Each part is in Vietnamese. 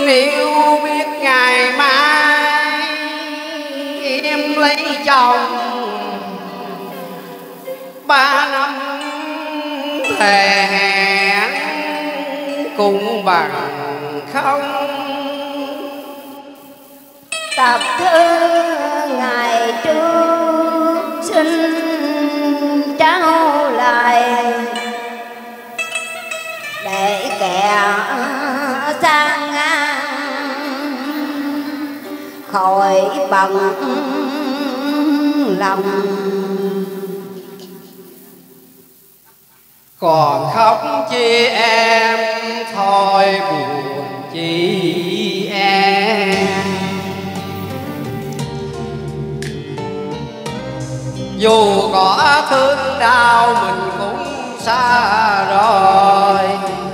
Nếu biết ngày mai em lấy chồng 3 năm thề hẹn cũng bằng không. Tập thơ ngày trước xin trao lại để kẻ sang ngang khỏi bằng lòng. Còn khóc chi em thôi buồn chi em, dù có thương đau mình cũng xa rồi.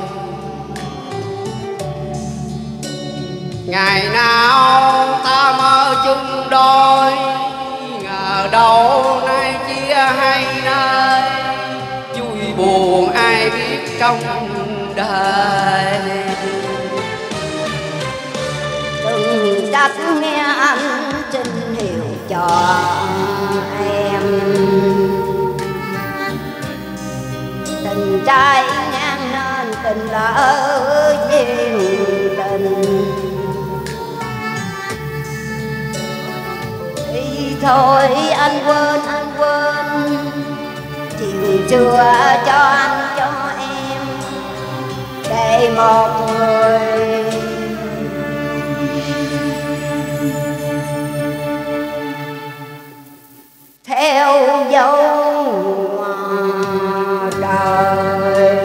Ngày nào ta mơ chung đôi, ngờ đâu nay chia hai nơi. Vui buồn ai biết trong đời. Đừng trách nghe anh xin hiểu cho em, tình trai ngang nên tình lỡ duyên tình. Thì thôi anh quên chuyện xưa cho anh cho em, để một người theo dấu đời.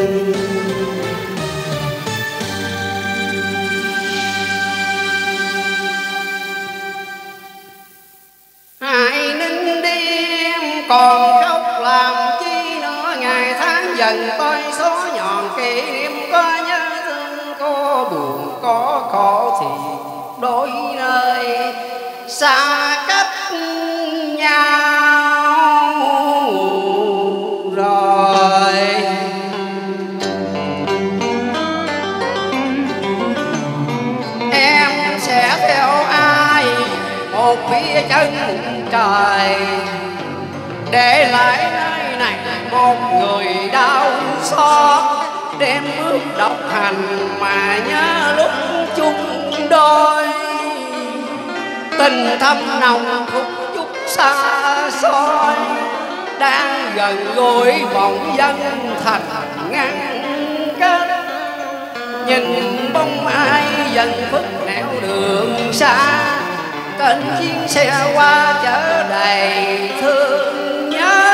Hãy nín đi em còn khóc làm chi nữa. Ngày tháng dần tôi số nhọn kỷ niệm có nhớ thương, có buồn có khổ thì đôi nơi xa cách nhau rồi. Em sẽ theo ai một phía chân trời, để lại nơi này một người đau xót. Đêm bước độc hành mà nhớ lúc chung đôi, tình thâm nồng khúc chút xa xôi. Đang gần gũi vòng dân thành ngăn kết, nhìn bóng ai dần phức nẻo đường xa. Kênh chuyến xe qua chở đầy thương nhớ.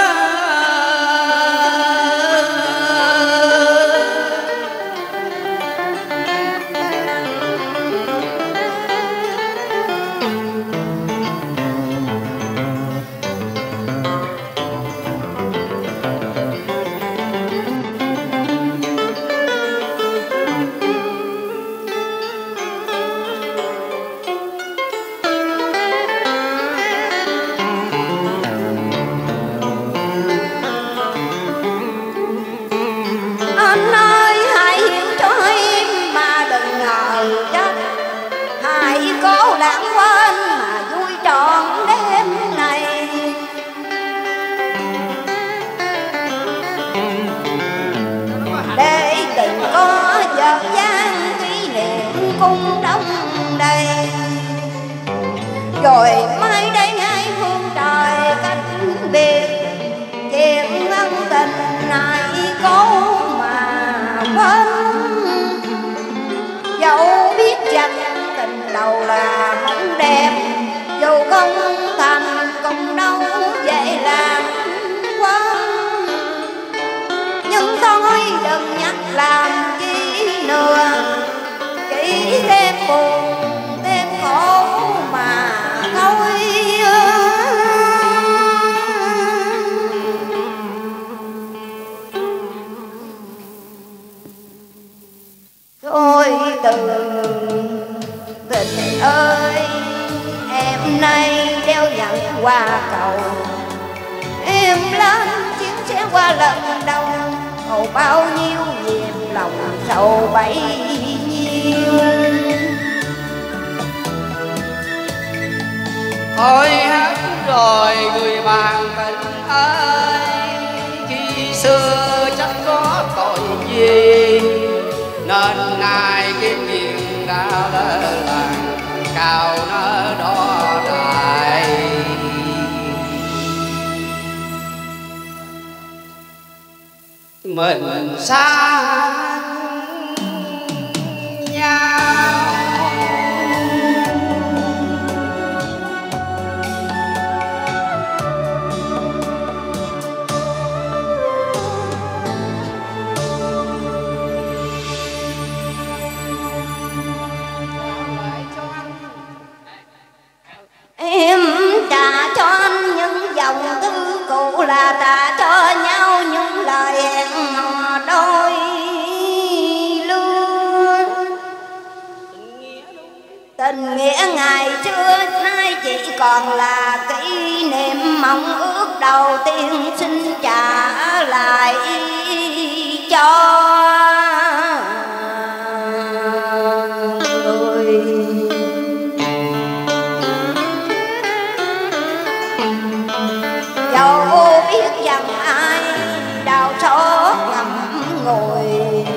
Rồi mai đây hai phương trời cách biệt, chuyện ân tình này có mà quên. Dẫu biết rằng tình đầu là mong đẹp, dù không thành cùng đâu vậy làm quên. Nhưng thôi đừng nhắc làm chi nữa, chỉ thêm buồn thêm khổ mà thôi. Thôi từ tình ơi, em nay đeo nhận qua cầu. Em lên chuyến xe qua lần đầu, cầu bao nhiêu niềm lòng sầu bấy nhiêu. thôi hết rồi người bạn tình ơi, khi xưa chắc có tội gì nên nay kiếp duyên đã lỡ làng cao nó đo đài. Mình xa nhau em trả cho anh những dòng thư cũ, là trả cho nhau những lời hẹn hò đôi lứa. Tình nghĩa ngày xưa nay chỉ còn là kỷ niệm, mong ước đầu tiên xin trả lại cho người. Dẫu biết rằng ai đau xót ngậm ngùi,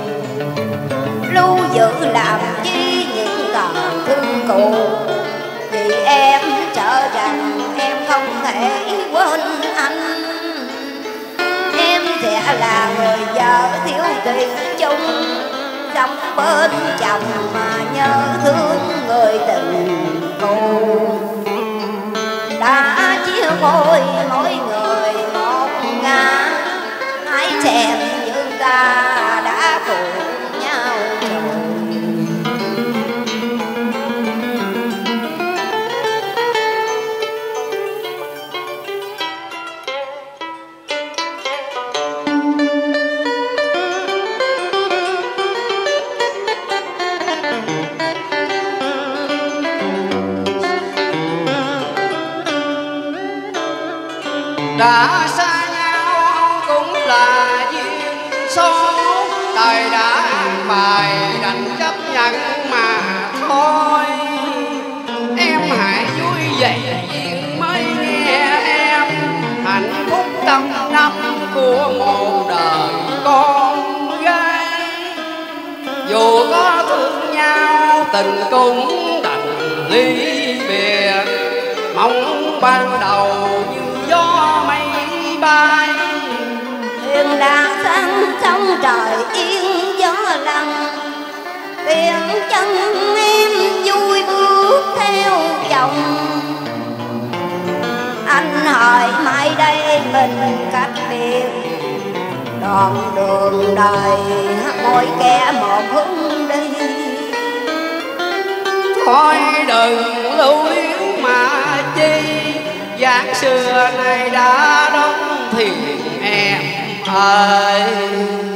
lưu giữ làm chi những tàn thương cũ, vì em sợ rằng em không thể quên anh. Em sẽ là người vợ thiếu thủy chung, sống bên chồng mà nhớ thương người tình cũ. Đã chia phôi mỗi người một ngã, hãy xem như ta đã cùng nhau rồi. Đã xa nhau cũng là duyên số, đời đã an bài đành chấp nhận mà thôi. Em hãy vui vậy duyên mới nghe em, hạnh phúc trăm năm của một đời con gái. Dù có thương nhau tình cũng đành ly biệt, mong ban đầu như gió mây bay. Thuyền đã sang sông trời yên gió lặng, tiếng chân em vui bước theo chồng. Anh hỏi mai đây mình cách biệt, đoạn đường đời mỗi kẻ một hướng đi. Thôi đừng lưu luyến mà chi, dáng xưa này đã đóng thuyền em ơi.